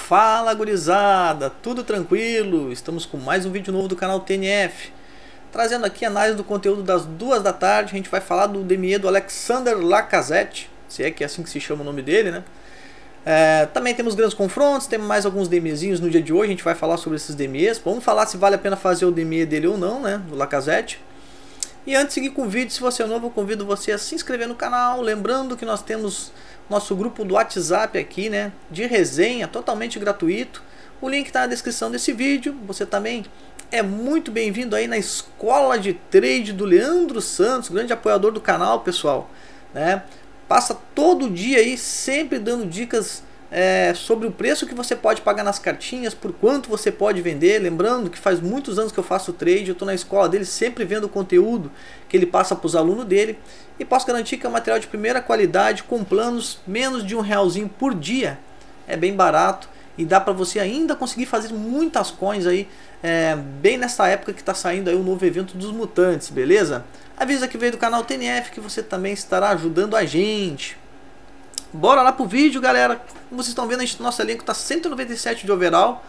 Fala gurizada, tudo tranquilo? Estamos com mais um vídeo novo do canal TNF, trazendo aqui a análise do conteúdo das 2 da tarde. A gente vai falar do DME do Alexander Lacazette, se é que é assim que se chama o nome dele, né? Também temos grandes confrontos, temos mais alguns DMEzinhos no dia de hoje. A gente vai falar sobre esses DMEs, vamos falar se vale a pena fazer o DME dele ou não, né? Do Lacazette. E antes de seguir com o vídeo, se você é novo, eu convido você a se inscrever no canal. Lembrando que nós temos nosso grupo do WhatsApp aqui, né, de resenha, totalmente gratuito. O link está na descrição desse vídeo. Você também é muito bem-vindo aí na Escola de Trade do Leandro Santos, grande apoiador do canal, pessoal, né? Passa todo dia aí, sempre dando dicas sobre o preço que você pode pagar nas cartinhas, por quanto você pode vender. Lembrando que faz muitos anos que eu faço trade, eu estou na escola dele, sempre vendo o conteúdo que ele passa para os alunos dele. E posso garantir que é um material de primeira qualidade, com planos menos de R$1 por dia. É bem barato e dá para você ainda conseguir fazer muitas coins aí, bem nessa época que está saindo aí o novo evento dos mutantes, beleza? Avisa que veio do canal TNF que você também estará ajudando a gente. Bora lá pro vídeo, galera. Como vocês estão vendo, nosso elenco está 197 de overall.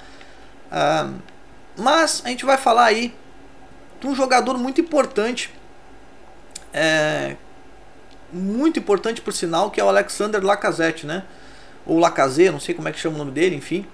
Mas a gente vai falar aí de um jogador muito importante. Muito importante por sinal, que é o Alexander Lacazette, né? Ou Lacazette, não sei como é que chama o nome dele, enfim.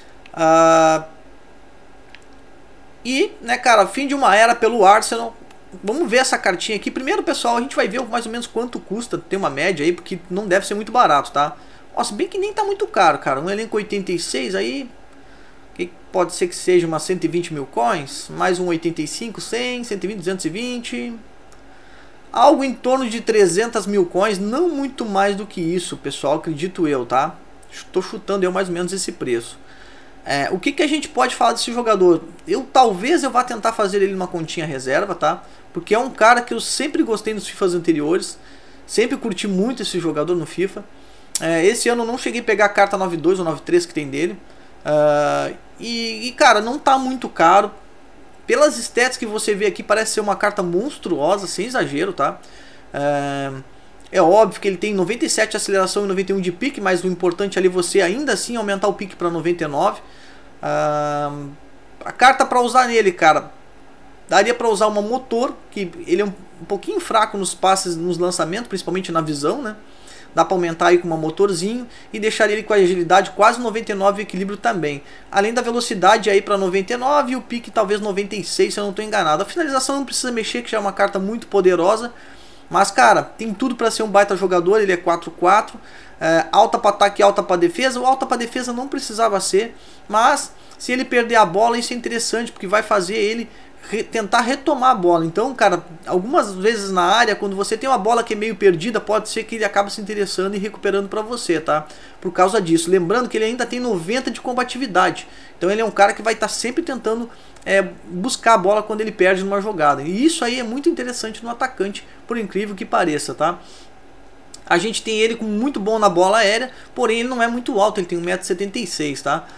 E, né, cara, fim de uma era pelo Arsenal. Vamos ver essa cartinha aqui. Primeiro, pessoal, a gente vai ver mais ou menos quanto custa. Tem uma média aí, porque não deve ser muito barato, tá? Nossa, bem que nem tá muito caro, cara. Um elenco 86 aí, que pode ser que seja umas 120 mil coins. Mais um 85, 100, 120, 220. Algo em torno de 300 mil coins. Não muito mais do que isso, pessoal, acredito eu, tá? Estou chutando eu mais ou menos esse preço. O que a gente pode falar desse jogador? Talvez eu vá tentar fazer ele numa continha reserva, tá? Porque é um cara que eu sempre gostei nos FIFAs anteriores. Sempre curti muito esse jogador no FIFA. Esse ano eu não cheguei a pegar a carta 92 ou 93 que tem dele. Cara, não tá muito caro. Pelas stats que você vê aqui, parece ser uma carta monstruosa, sem exagero, tá? É óbvio que ele tem 97 de aceleração e 91 de pique, mas o importante ali é você ainda assim aumentar o pique para 99. A carta para usar nele, cara, daria para usar uma motor, que ele é um pouquinho fraco nos passes, nos lançamentos, principalmente na visão, né? Dá para aumentar aí com uma motorzinho e deixar ele com a agilidade quase 99 e equilíbrio também. Além da velocidade aí para 99 e o pique talvez 96, se eu não estou enganado. A finalização não precisa mexer, que já é uma carta muito poderosa. Mas, cara, tem tudo para ser um baita jogador. Ele é 4-4, alta para ataque e alta para defesa. O alta para defesa não precisava ser, mas se ele perder a bola, isso é interessante, porque vai fazer ele tentar retomar a bola. Então, cara, algumas vezes na área, quando você tem uma bola que é meio perdida, pode ser que ele acabe se interessando e recuperando para você, tá? Por causa disso. Lembrando que ele ainda tem 90 de combatividade. Então ele é um cara que vai estar sempre tentando buscar a bola quando ele perde numa jogada. E isso aí é muito interessante no atacante, por incrível que pareça, tá? A gente tem ele com muito bom na bola aérea, porém ele não é muito alto, ele tem 1,76 m, tá?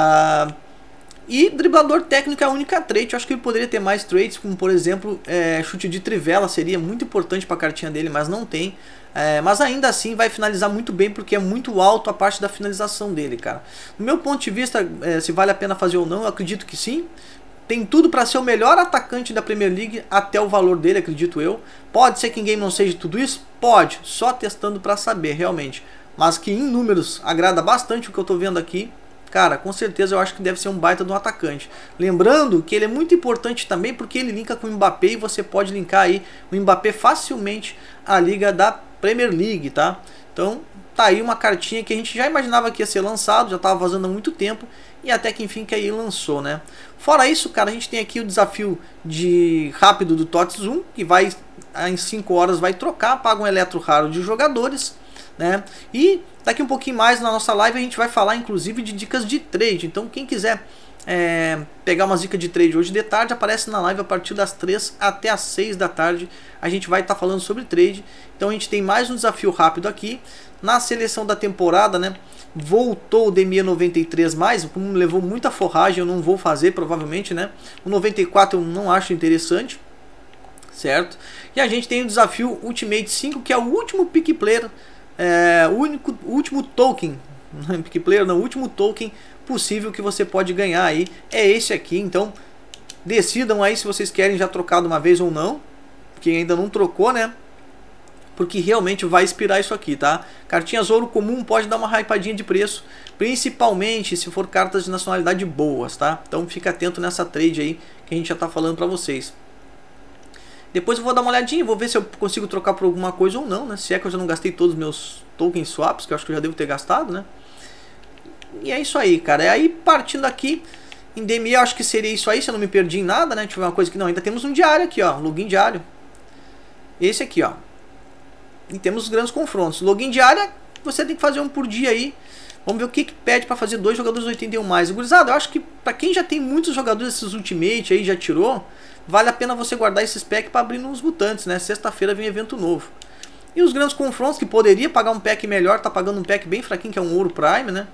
E driblador técnico é a única trait. Eu acho que ele poderia ter mais traits, como por exemplo chute de trivela, seria muito importante para a cartinha dele, mas não tem. Mas ainda assim vai finalizar muito bem, porque é muito alto a parte da finalização dele, cara. No meu ponto de vista, se vale a pena fazer ou não, eu acredito que sim. Tem tudo para ser o melhor atacante da Premier League até o valor dele, acredito eu. Pode ser que em game não seja tudo isso? Pode, só testando para saber realmente. Mas que em números agrada bastante o que eu estou vendo aqui. Cara, com certeza eu acho que deve ser um baita de um atacante. Lembrando que ele é muito importante também porque ele linka com o Mbappé e você pode linkar aí o Mbappé facilmente à liga da Premier League, tá? Então tá aí uma cartinha que a gente já imaginava que ia ser lançado, já estava vazando há muito tempo e até que enfim que aí lançou, né? Fora isso, cara, a gente tem aqui o desafio de rápido do TOTS 1, que vai em 5 horas vai trocar, paga um eletro raro de jogadores, né? E daqui um pouquinho mais na nossa live a gente vai falar inclusive de dicas de trade. Então quem quiser pegar umas dicas de trade hoje de tarde, aparece na live a partir das 3 até as 6 da tarde. A gente vai estar falando sobre trade. Então a gente tem mais um desafio rápido aqui. Na seleção da temporada, né? Voltou o DME 93+, como levou muita forragem, eu não vou fazer provavelmente, né? O 94 eu não acho interessante, certo? E a gente tem o desafio Ultimate 5, que é o último pick player, o último token Pick Player não, o último token possível que você pode ganhar aí é esse aqui. Então decidam aí se vocês querem já trocar de uma vez ou não. Quem ainda não trocou, né? Porque realmente vai expirar isso aqui, tá? Cartinhas ouro comum pode dar uma hypadinha de preço, principalmente se for cartas de nacionalidade boas, tá? Então fica atento nessa trade aí que a gente já tá falando pra vocês. Depois eu vou dar uma olhadinha, vou ver se eu consigo trocar por alguma coisa ou não, né? Se é que eu já não gastei todos os meus token swaps, que eu acho que eu já devo ter gastado, né? E é isso aí, cara. E aí, partindo aqui, em DME eu acho que seria isso aí, se eu não me perdi em nada, né? Deixa eu ver uma coisa que não, ainda temos um diário aqui, ó, login diário. Esse aqui, ó. E temos os grandes confrontos. Login diária, você tem que fazer um por dia aí. Vamos ver o que pede para fazer 2 jogadores 81 mais. Gurizada, eu acho que para quem já tem muitos jogadores desses Ultimate aí, já tirou, vale a pena você guardar esses packs para abrir nos mutantes, né? Sexta-feira vem evento novo. E os grandes confrontos, que poderia pagar um pack melhor, tá pagando um pack bem fraquinho, que é um Ouro Prime, né?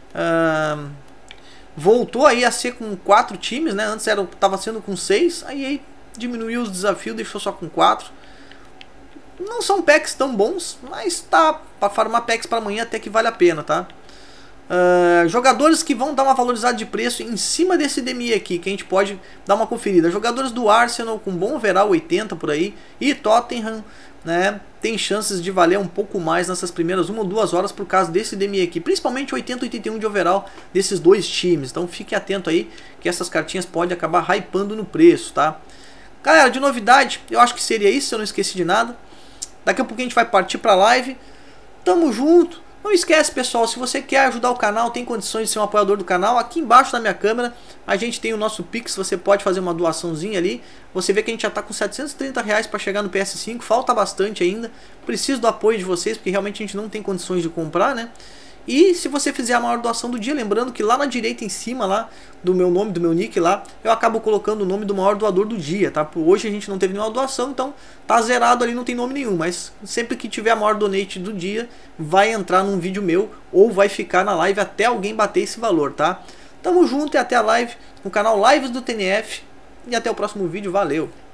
Voltou aí a ser com 4 times, né? Antes tava sendo com 6, aí diminuiu os desafios, deixou só com 4. Não são packs tão bons, mas tá para farmar packs para amanhã até que vale a pena, tá? Jogadores que vão dar uma valorizada de preço em cima desse DMI aqui, que a gente pode dar uma conferida. Jogadores do Arsenal com bom overall 80 por aí, e Tottenham, né, tem chances de valer um pouco mais nessas primeiras 1 ou 2 horas por causa desse DMI aqui, principalmente 80 e 81 de overall desses dois times. Então fique atento aí que essas cartinhas podem acabar hypando no preço, tá? Galera, de novidade, eu acho que seria isso, se eu não esqueci de nada. Daqui a pouco a gente vai partir para a live. Tamo junto. Não esquece, pessoal, se você quer ajudar o canal, tem condições de ser um apoiador do canal, aqui embaixo na minha câmera a gente tem o nosso Pix, você pode fazer uma doaçãozinha ali. Você vê que a gente já está com R$730 para chegar no PS5, falta bastante ainda. Preciso do apoio de vocês, porque realmente a gente não tem condições de comprar, né? E se você fizer a maior doação do dia, lembrando que lá na direita em cima lá do meu nome, do meu nick lá, eu acabo colocando o nome do maior doador do dia, tá? Hoje a gente não teve nenhuma doação, então tá zerado ali, não tem nome nenhum, mas sempre que tiver a maior donate do dia, vai entrar num vídeo meu ou vai ficar na live até alguém bater esse valor, tá? Tamo junto e até a live no canal Lives do TNF e até o próximo vídeo, valeu!